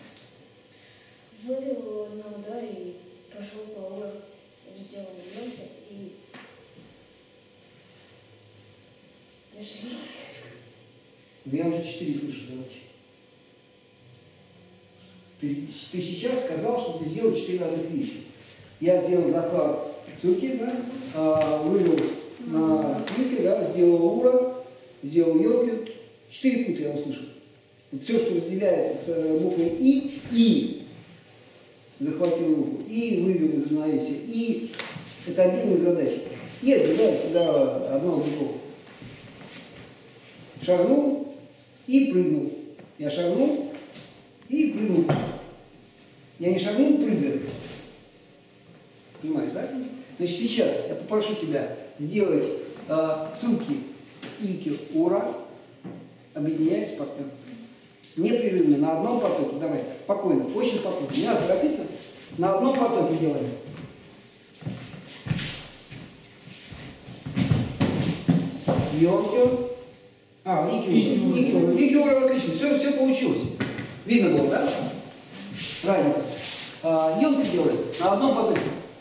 вывел на удар и пошел по уровню, сделал ленту и даже не знаю, как сказать. Я уже четыре слышу задачи. Ты, ты сейчас сказал, что ты сделал четыре разных вещи. Я сделал захват цуки, да, а, вывел на клике, да, сделал ура, сделал йоки. Четыре пункта я услышал. Вот все, что разделяется с буквой И, И захватил руку, И вывел из равновесия, И это отдельная задача. И отделяет всегда одно от другого. Шагнул и прыгнул. Я шагнул и прыгнул. Я не шагнул, прыгаю. Понимаешь, да? Значит, сейчас я попрошу тебя сделать э, цуки, ики, ура, объединяясь с партнером. Непрерывно, на одном потоке. Давай, спокойно, очень спокойно. Не надо торопиться. На одном потоке делаем. Йонкио. А, ики, ики, ики, ура, отлично. Все, все получилось. Видно было, да? Разница. А, йонки делаем на одном потоке.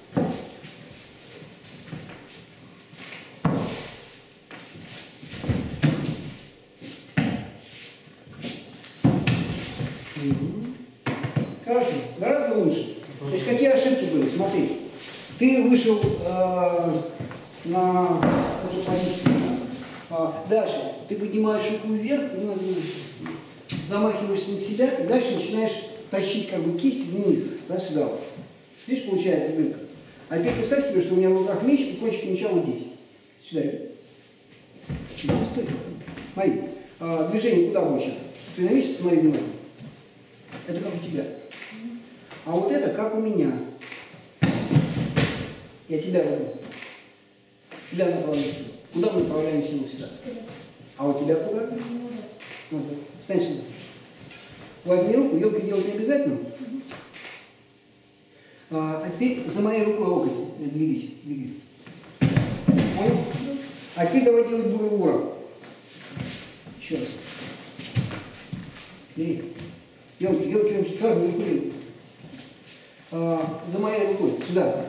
Хорошо, гораздо лучше. То есть какие ошибки были? Смотри, ты вышел э, на эту позицию. А, дальше ты поднимаешь руку вверх, замахиваешься на себя, и дальше начинаешь тащить как бы кисть вниз, да, сюда вот. Видишь, получается дырка. А теперь представь себе, что у меня в руках меч и кончик меча вот здесь. Сюда. Стой. Смотри, а, движение куда больше? Ты на месте, смотри внимание. Это как у тебя. А вот это как у меня. Я тебя возьму. Тебя направляю силу. Куда мы направляем силу сюда? А у тебя куда? Назад. Встань сюда. Возьми руку, елки делать не обязательно. А, а теперь за моей рукой локоть двигайся. Двигай. Понял? А теперь давай делать бура-бура. Еще раз. Бери. Елки, елки, елки, сразу за руку. А, за моей рукой. Сюда.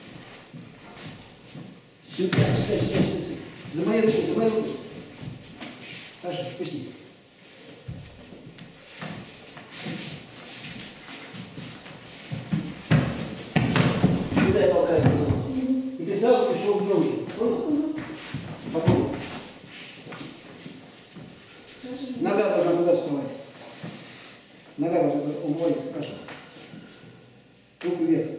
Сюда, сюда, сюда, сюда. За моей рукой, за моей рукой. Саша, пусти. Сюда я толкаю. И ты сразу пришел в ногу. Молодец, хорошо. Руку вверх.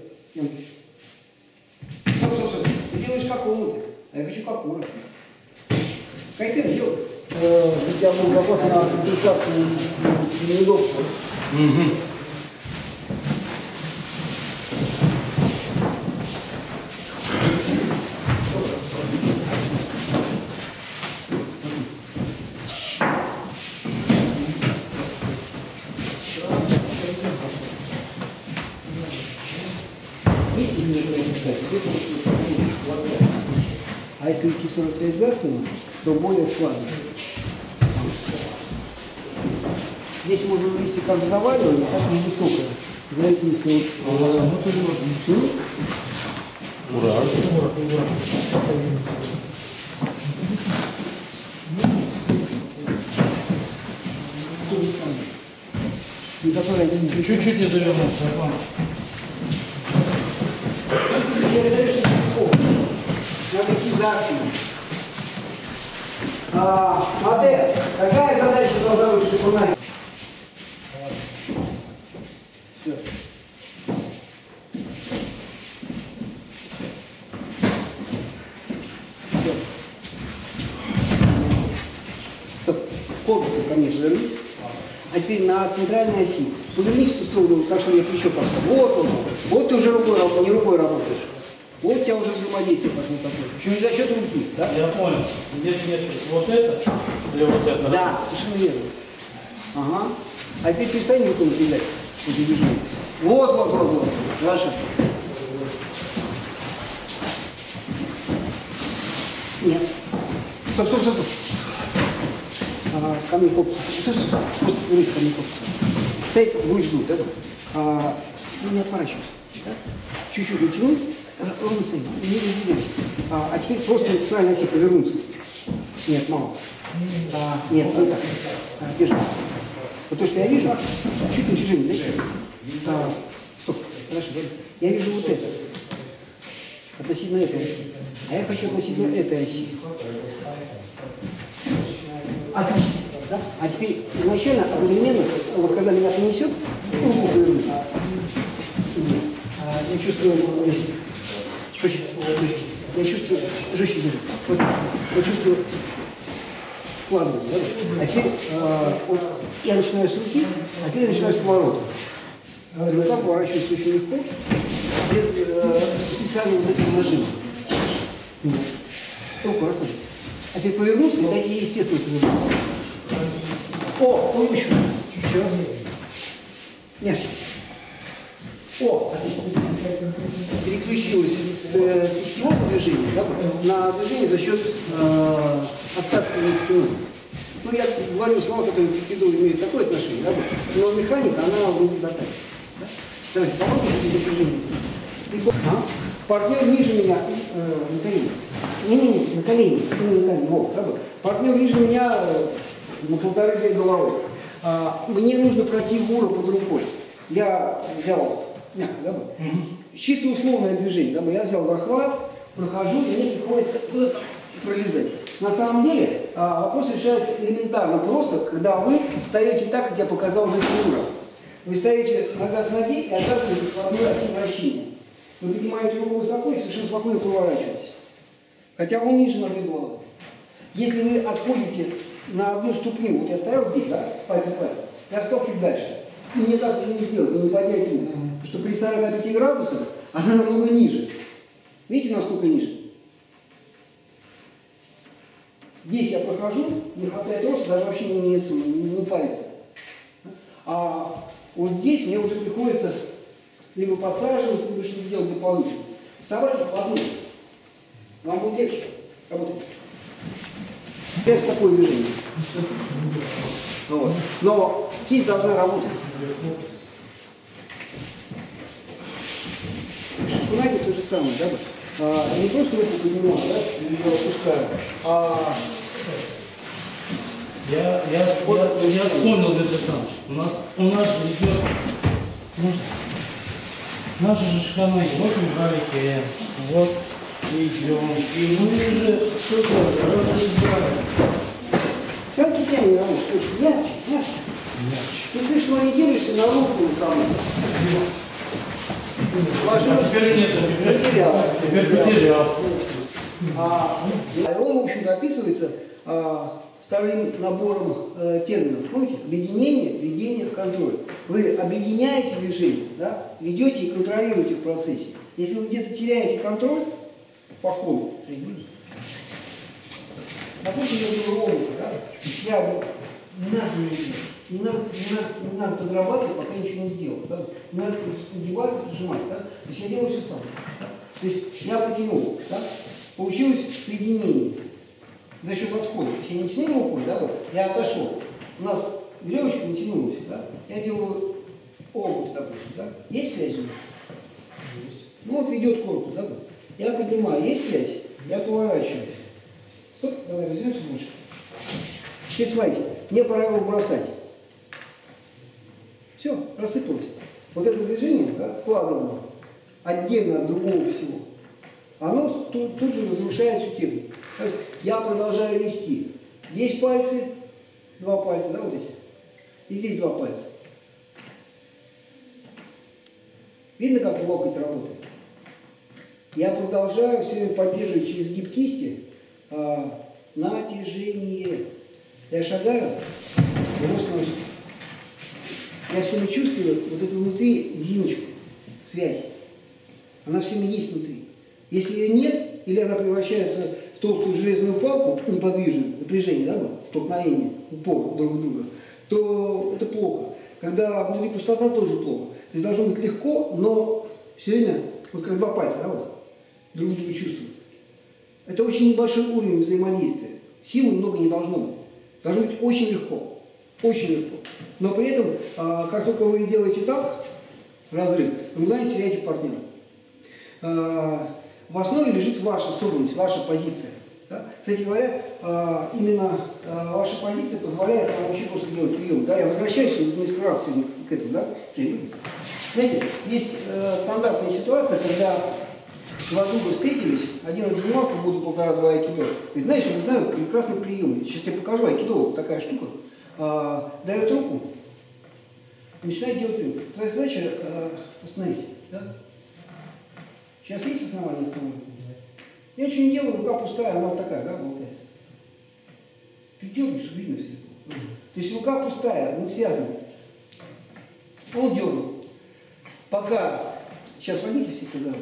Стоп, стоп, стоп. Ты делаешь как умный, а я хочу как ура. Кайтен, делай. У тебя был вопрос на компенсацию неудобства. Угу. А если идти сорок пять за спину, то более слабо. Здесь можно вывести как заваливание, так и высокое. В зависимости от... Ура! Чуть-чуть не довернулся. Надо идти за спину. А, модель, какая задача должна быть в шифонаже? Все. Все. Стоп. Корпусом ко мне повернись. А теперь на центральной оси. Повернись в ту сторону, так что я плечо пошло. Вот он. Вот ты уже рукой, не рукой работаешь. Вот у тебя уже взаимодействие пошло такое. Причем не за счет руки, да? Я понял. Здесь нет вот это или вот это? Да, совершенно верно. Ага. А теперь перестань руку напрягать. Вот, вот, вот, вот. Хорошо. Нет. Стоп, стоп, стоп, стоп. Ага, ко мне коп. Стоп, стоп, стоп. Вот, вернись ко мне коп. Стоять, грудь ждут, да? А, ну, не отворачивайся. Да? Чуть-чуть дотянуть. Ровно стоим, не разделяй. А, а теперь просто на центральной оси повернуться. Нет, мало. А, нет, вот так. А, держи. Вот то, что я вижу, чуть натяжение, да? А, стоп, хорошо, я вижу вот это. Относительно этой оси. А я хочу относительно этой оси. Отлично. Да? А теперь изначально одновременно, вот когда меня понесет, руку повернуть. Я чувствую, жестче, я чувствую, жестче держу. Вот, я чувствую складывание, да? А теперь э, вот, я начинаю с руки, а теперь я начинаю с поворота. Рука поворачивается очень легко, без э, специального вот этого нажима. Руку расслабить. А теперь повернуться и дать ей естественно повернуться. О, умничка. Еще раз. Мягче. О, отлично. Переключилась с кистевого движения, да, на движение за счет э, оттаскивания спины. Ну, я говорю слова, которые к киду имеют такое отношение, да, но механика, она будет дотать. Да? Давайте попробуйте это движение. А? Партнер ниже меня, э, на колени. Не-не-не, на колени, не на колени, вот, да, партнер ниже меня э, на полторы-две головы. А, мне нужно пройти гору под рукой. Я взял мягко, да, mm-hmm. чисто условное движение, да, я взял захват, прохожу, и мне приходится куда-то пролезать. На самом деле а, вопрос решается элементарно просто, когда вы встаете так, как я показал на фигурах. Вы стоите нога к ноге и оказываетесь в одной оси вращения. Вы поднимаете руку высоко и совершенно спокойно поворачиваетесь. Хотя он ниже ноги головы. Если вы отходите на одну ступню, вот я стоял здесь, да, пальцы пальцы, я встал чуть дальше. И мне так уже не сделать, вы не подняете руку. Потому что при сорока пяти градусах она намного ниже. Видите, насколько ниже? Здесь я прохожу, не хватает роста, даже вообще не, не, не, не парится. А вот здесь мне уже приходится либо подсаживаться, либо что-то делать дополнительно. Вставайте по одной. Вам будет легче работать. Теперь такое движение. Вот. Но кисть должна работать. Шифонage то же самое, да? А, не просто руку поднимаю, да, и ее опускаю, а... Я, я, вот, я, я вспомнил это сам. У нас, у нас же идет... Наши же шканы, вот мы валики, вот идем, и мы же что-то разбираем. Все кисень не работает, мягче, мягче. Ты слышишь? слишком ориентируешься на руку саму. А теперь нет, теперь Потерял. Теперь потерял. А, он, в общем-то, описывается а, вторым набором э, терминов. Помните? Объединение, ведение, контроль. Вы объединяете движение, да? Ведете и контролируете в процессе. Если вы где-то теряете контроль по ходу, допустим, я был робота, да? Я не надо не, не, надо, не, надо, не надо подрабатывать, пока ничего не сделал. Да? Не надо нагибаться, прижиматься. Да? То есть я делаю все сам. Да? То есть я потянул. Да? Получилось соединение за счет отхода. То есть я не тянул рукой, да, вот, я отошел. У нас веревочка не тянулась. Да? Я делаю обувь, допустим. Да? Есть связь же? Ну вот ведет корпус. Да? Я поднимаю. Есть связь? Я поворачиваюсь. Стоп, давай развернемся больше. Теперь смотрите, мне пора его бросать. Все, рассыпалось. Вот это движение, да, складывало отдельно от другого всего. Оно тут, тут же разрушает всю технику. То есть я продолжаю вести. Здесь пальцы, два пальца, да, вот эти. И здесь два пальца. Видно, как локоть работает? Я продолжаю все время поддерживать через гиб кисти а, натяжение. Я шагаю, его сносит. Я все время чувствую вот эту внутри резиночку, связь. Она все время есть внутри. Если ее нет, или она превращается в толстую железную палку, неподвижное напряжение, да, столкновение, упор друг в друга, то это плохо. Когда внутри пустота, тоже плохо. То есть должно быть легко, но все время, вот как два пальца, да, вот, друг друга чувствуют. Это очень небольшой уровень взаимодействия. Силы много не должно быть. Должно быть очень легко. Очень легко. Но при этом, а, как только вы делаете так, разрыв, вы мгновенно теряете партнера. А, в основе лежит ваша собранность, ваша позиция. Да? Кстати говоря, а, именно а, ваша позиция позволяет вам вообще просто делать прием. Да? Я возвращаюсь несколько раз сегодня к этому. Да? Знаете, есть э, стандартная ситуация, когда два друга встретились, один занимался года полтора-два айкидо. И знаешь, я знаю прекрасный прием. Сейчас я покажу айкидо, вот такая штука. А, дает руку, начинает делать прием. Твоя задача а, остановить. Да? Сейчас есть основания остановить? Я ничего не делаю, рука пустая, она вот такая, да, болтается. Ты дернешь, видно все. То есть рука пустая, не связана. Он дернул. Пока, сейчас возьмите все за руку.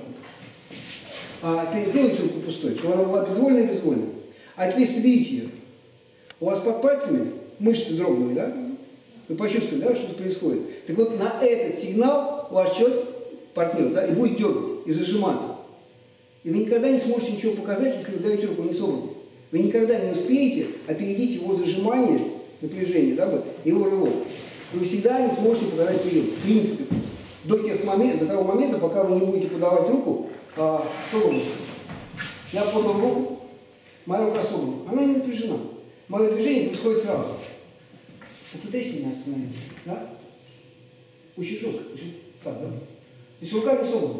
А теперь сделайте руку пустой, чтобы она была безвольная, безвольная. А теперь соберите ее. У вас под пальцами мышцы дрогнули, да? Вы почувствовали, да, что происходит? Так вот, на этот сигнал ваш человек, партнер, да, и будет дергать, и зажиматься. И вы никогда не сможете ничего показать, если вы даете руку не собранной. Вы никогда не успеете опередить его зажимание, напряжение, да, его рывок. Вы всегда не сможете подавать прием. В принципе, до, тех момент, до того момента, пока вы не будете подавать руку, а, собранную. Я подал руку, моя рука собрана. Она не напряжена. Мое движение происходит сразу. Попытайся меня остановить. Да? Очень жестко. Так, да? То есть рука не собрана.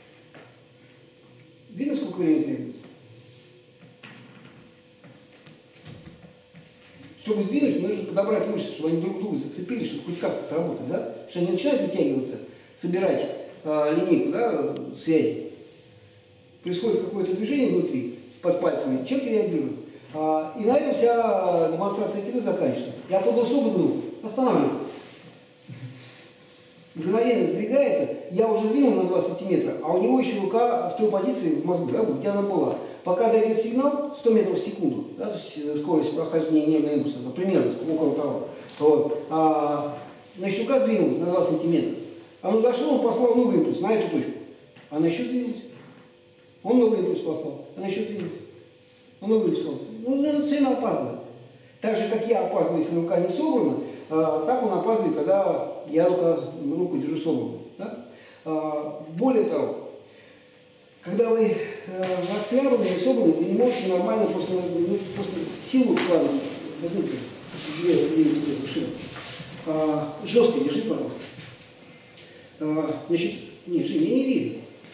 Видно, сколько времени требуется? Чтобы сдвинуть, нужно подобрать мышцы, чтобы они друг друга зацепили, чтобы хоть как-то сработать. Да? Потому что они начинают вытягиваться, собирать а, линейку, да, связи. Происходит какое-то движение внутри, под пальцами, человек реагирует. А, и на этом вся демонстрация айкидо заканчивается. Я подал собранную, останавливаю. Мгновенно сдвигается, я уже сдвинул на два сантиметра, а у него еще рука в той позиции в мозгу, да, где она была. Пока дает сигнал сто метров в секунду, да, то есть скорость прохождения нервного импульса, примерно около того. Вот. А, значит, рука сдвинулась на два сантиметра. Оно дошло, он послал новый импульс на эту точку. Она еще сдвинулась. Он новый импульс послал, она еще сдвинулась. Он новый импульс послал. Ну, все время опаздывает. Так же, как я опаздываю, если рука не собрана, а, так он опаздывает, когда я рука, руку держу собранную. Да? А, более того, когда вы э, раскляваны и собраны, вы не можете нормально просто, ну, просто силу вкладывать. Возьмите две, две, две шины. А, жестко держи, пожалуйста. А, значит, нет, Жень, я не верю.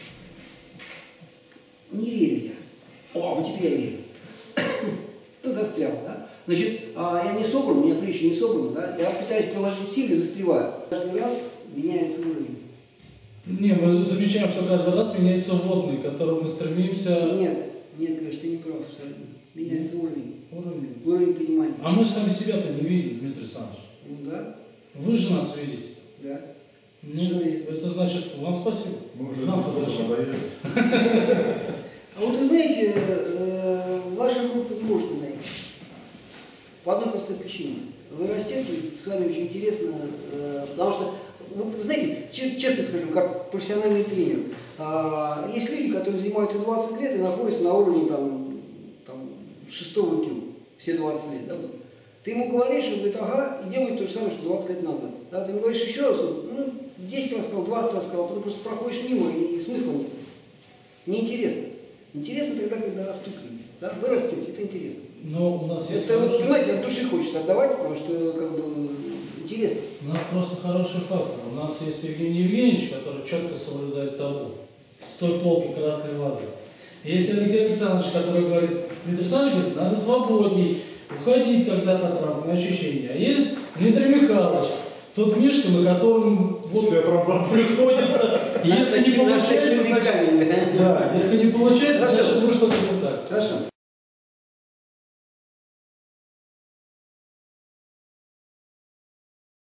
Не верю я. О, вот теперь я верю. Застрял, да? Значит, а, я не собран, у меня плечи еще не собрано, да, я пытаюсь приложить усилия, застреваю. Каждый раз меняется уровень. Не, мы замечаем, что каждый раз меняется водный, к которому мы стремимся. Нет, нет, конечно, ты не прав абсолютно. Меняется уровень. Уровень. Уровень понимания. А мы же сами себя-то не видим, Дмитрий Александрович. Ну да, Вы же нас видите. да. Ну, Совершенно верно. это значит, вам спасибо. Мы уже Нам-то зачем? надоели. А вот вы знаете, э, ваша группа не может надоесть. По одной простой причине. Вы растете, с вами очень интересно, э, потому что, вот, вы знаете, честно, честно скажу, как профессиональный тренер, э, есть люди, которые занимаются двадцать лет и находятся на уровне там, там, шестого кило, все двадцать лет. Да? Ты ему говоришь, он говорит, ага, и делает то же самое, что двадцать лет назад. Да? Ты ему говоришь еще раз, он, ну, десять раз сказал, двадцать раз сказал, ты просто проходишь мимо, и, и смысла нет. Неинтересно. Интересно тогда, когда растут люди. Да? Вы растете, это интересно. Но у нас есть Это, хороший... понимаете, от души хочется отдавать, потому что как бы интересно. У нас просто хороший фактор. У нас есть Евгений Евгеньевич, который четко соблюдает табу. С той полки красной вазы. Есть Алексей Александрович, который говорит, Дмитрий Александрович говорит, надо свободней, уходить когда-то от рамок, на ощущения. А есть Дмитрий Михайлович, тот Мишка, на котором вот приходится, если не получается, значит, да, если не получается, значит, мы что-то не так. Хорошо.